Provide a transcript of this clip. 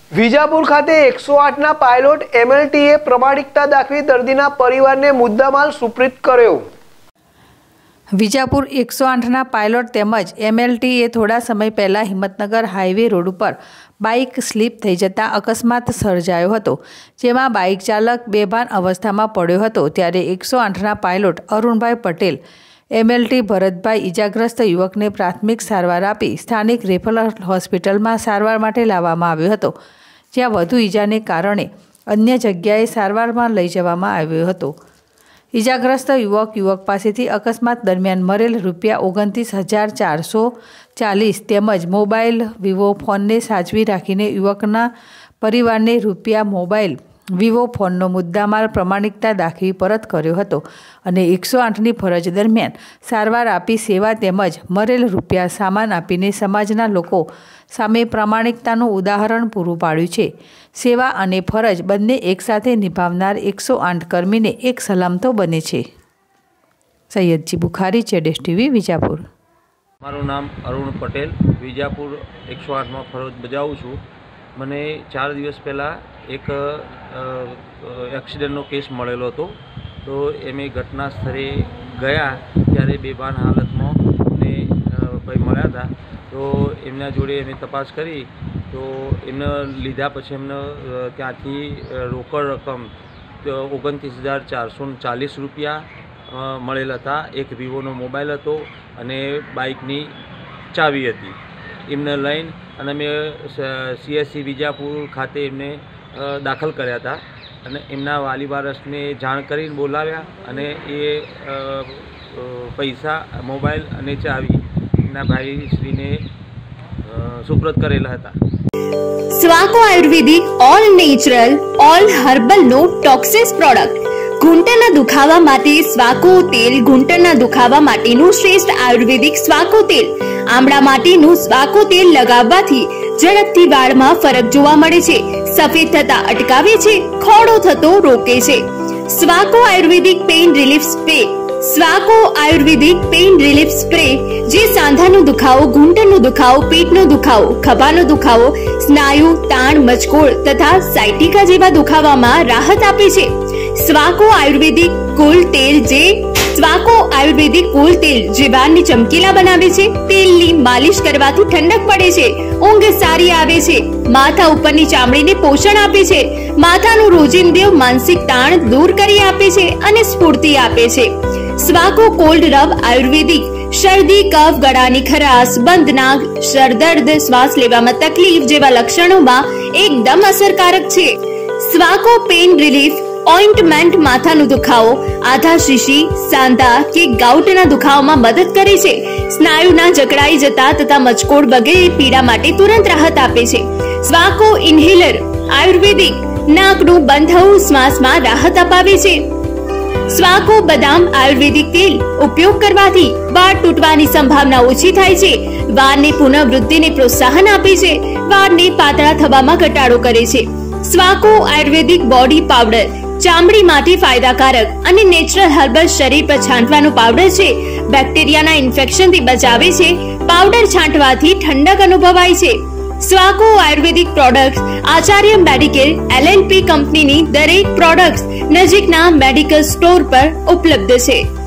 વિજાપુર ખાતે 108ના પાયલોટ એમએલટીએ પ્રમાણિકતા દાખવી દર્દીના પરિવારને મુદ્દામાલ સુપ્રીત કર્યો। વિજાપુર 108ના પાયલોટ તેમજ એમએલટીએ થોડા સમય પહેલા હિંમતનગર હાઈવે રોડ ઉપર બાઇક સ્લીપ થઈ જતા અકસ્માત સર્જાયો હતો, જેમાં બાઇક ચાલક બેભાન અવસ્થામાં પડ્યો હતો। ત્યારે 108ના પાયલોટ અરુણભાઈ પટેલ એમએલટી ભરતભાઈ ઇજાગ્રસ્ત યુવકને પ્રાથમિક સારવાર આપી સ્થાનિક રેફરલ હોસ્પિટલમાં સારવાર માટે લાવવામાં આવ્યો હતો, જ્યાં વધુ ઈજાને કારણે અન્ય જગ્યાએ સારવારમાં લઈ જવામાં આવ્યો હતો। ઇજાગ્રસ્ત યુવક પાસેથી અકસ્માત દરમિયાન મરેલ ₹29,440 તેમજ મોબાઈલ વિવો ફોનને સાચવી રાખીને યુવકના પરિવારને મોબાઈલ વિવો ફોનનો મુદ્દામાલ પ્રમાણિકતા દાખવી પરત કર્યો હતો અને 108ની ફરજ દરમિયાન સારવાર આપી સેવા તેમજ મરેલ સામાન આપીને સમાજના લોકો સામે પ્રામાણિકતાનું ઉદાહરણ પૂરું પાડ્યું છે। સેવા અને ફરજ બંને એકસાથે નિભાવનાર 108 કર્મીને એક સલામ તો બને છે। સૈયદજી બુખારી, જેડેશ ટીવી, વિજાપુર। મારું નામ અરુણ પટેલ, વિજાપુર 108માં ફરજ બજાવું છું। મને 4 દિવસ પહેલાં એક એક્સિડન્ટનો કેસ મળેલો હતો, તો એમે ઘટના સ્થળે ગયા ત્યારે બેભાન હાલતમાં અમને ભાઈ મળ્યા હતા। તો એમના જોડે અમે તપાસ કરી તો એમને લીધા પછી એમને ત્યાંથી રોકડ રકમ ₹29,440 મળેલા હતા। એક વિવોનો મોબાઈલ હતો અને બાઇકની ચાવી હતી। એમને લઈને અને અમે CSC વિજાપુર ખાતે એમને દાખલ કર્યા હતા અને એમના વાલી વારસને જાણ કરીને બોલાવ્યા અને એ પૈસા, મોબાઈલ અને ચાવી એમના ભાઈશ્રીને સુપ્રત કરેલા હતા। સ્વાકો ayurvedic all natural all herbal no toxins product. ઘૂંટણના દુખાવા માટે સ્વાકો તેલ। ઘૂંટણના દુખાવા માટેનું શ્રેષ્ઠ આયુર્વેદિક સ્વાકો તેલ। આમળા માટેનું સ્વાકો તેલ લગાવવાથી ઝડપથી વાળમાં ફરક જોવા મળે છે, સફેદ થતા અટકાવે છે, ખોડો થતો રોકે છે। સ્વાકો આયુર્વેદિક પેઇન રિલીફ સ્પ્રે। સ્વાકો આયુર્વેદિક પેઇન રિલીફ સ્પ્રે જે સાંધાનો દુખાવો, ઘૂંટણનો દુખાવો, પેટનો દુખાવો, ખભાનો દુખાવો, સ્નાયુ તાણ, મચકોડ તથા સાયટિકા જેવા દુખાવામાં રાહત આપે છે। સ્વાકો આયુર્વેદિક કુલ તેલ જે સ્વાકો આયુર્વેદિક કુલ તેલ જે વાળને ચમકીલા બનાવે છે। તેલની માલિશ કરવાથી ઠંડક પડે છે, ઊંઘ સારી આવે છે, માથા ઉપરની ચામડીને પોષણ આપે છે, માથાનું રોજિંદુ માનસિક તાણ દૂર કરી આપે છે અને સ્ફૂર્તિ આપે છે। સ્વાકો કોલ્ડ રબ આયુર્વેદિક શરદી, કફ, ગળાની ખરાશ, બંધ નાક, સરદર્દ, શ્વાસ લેવામાં તકલીફ જેવા લક્ષણોમાં એકદમ અસરકારક છે। સ્વાકો પેઇન રિલીફ ઓઇન્ટમેન્ટ માથાનો દુખાવો, આધા શીશી, સાંધા કે ગાઉટના દુખાવામાં મદદ કરે છે, સ્નાયુના જકડાઈ જતા તથા મચકોડ વગેરે પીડા માટે તુરંત રાહત આપે છે। સ્વાકો ઇન્હેલર આયુર્વેદિક નાકનું બંધ થવું, શ્વાસમાં રાહત અપાવે છે। સ્વાકો બદામ આયુર્વેદિક તેલ ઉપયોગ કરવાથી વાળ તૂટવાની સંભાવના ઓછી થાય છે, વાળની પુનઃવૃદ્ધિને પ્રોત્સાહન આપે છે, વાળને પાતળા થવામાં ઘટાડો કરે છે। સ્વાકો આયુર્વેદિક બોડી પાવડર ચામડી માટે ફાયદાકારક અને નેચરલ હર્બલ શરીર પર છાંટવાનો પાવડર છે, બેક્ટેરિયાના ઇન્ફેક્શનથી બચાવે છે, પાવડર છાંટવાથી ઠંડક અનુભવાય છે। સ્વાકો ayurvedic products Acharya medical LLP કંપનીની દરેક પ્રોડક્ટ્સ નજીકના મેડિકલ સ્ટોર પર ઉપલબ્ધ છે।